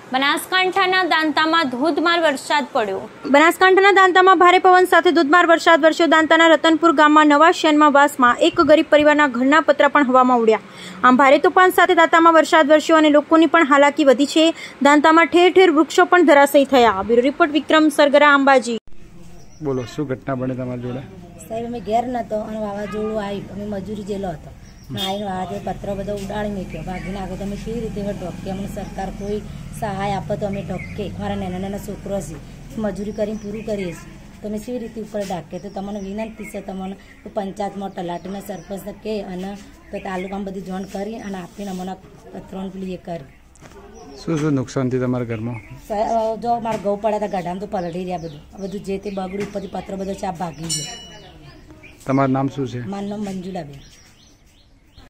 બનાસકાંઠાના દાંતામાં ધોધમાર વરસાદ પડ્યો। બનાસકાંઠાના દાંતામાં ભારે પવન સાથે ધોધમાર વરસાદ વરસ્યો। દાંતાના રતનપુર ગામમાં નવા શેનમાં વાસમાં એક ગરીબ પરિવારના ઘરના પતરા પણ હવામાં ઉડ્યા। આમ ભારે તોફાન સાથે દાંતામાં વરસાદ વરસ્યો અને લોકોની પણ હાલાકી વધી છે। દાંતામાં ઠેર ઠેર વૃક્ષો પણ ધરાશયી થયા। Bureau report Vikram Sargara, Ambaji. બોલો, શું ઘટના બની તમારી જોડે? સાહેબ, અમે ઘેર નતો અને વાવાઝોડું આવ્યું, અમે મજૂરી જેલો હતો, આવીને વાવાઝોડું પત્ર બધો ઉડાડી મૂક્યો, ભાગીને આગળ તમે કેવી રીતે ઢોકે? અમને સરકાર કોઈ સહાય આપે તો અમે ઢોકે, મારા નાના નાના છોકરો છે, મજૂરી કરીને પૂરું કરીએ છીએ, તમે કેવી રીતે ઉપર ઢાકે? તો તમને વિનંતી છે, તમને પંચાયતમાં તલાટીના સરપંચને કહે અને તો તાલુકામાં બધી જોઈન કરી અને આપીને અમને પત્રોને પેલી એ કરી। શું નુકસાન થયું તમારા ઘરમાં? જો મારા ઘઉં પડ્યા હતા ગઢામાં તો પલળી રહ્યા, બધું જે તે બગડ્યું, ઉપરથી પત્ર બધો ચાપ ભાગી ગયો। તમારું નામ શું છે? મારું નામ મંજુલાબેન।